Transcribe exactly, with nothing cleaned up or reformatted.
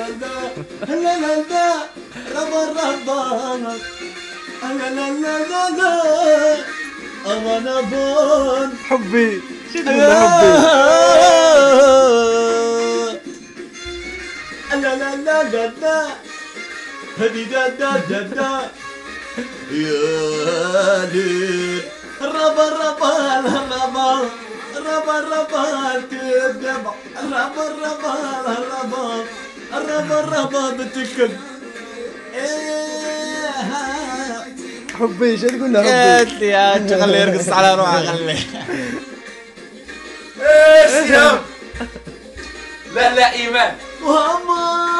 لا لا لا لا ربا ربا لا لا لا لا لا أنا بون حبي شو تقول حبي؟ لا لا لا لا لا هدي دا دا دا دا يا ليل ربا ربا ربا ربا ربا تدبع ربا ربا ربا ربا ربا بتكل حبي شو تقول له حبي؟ قالت لي يا خليه يرقص على روحه خليه ايش يا لا لا ايمان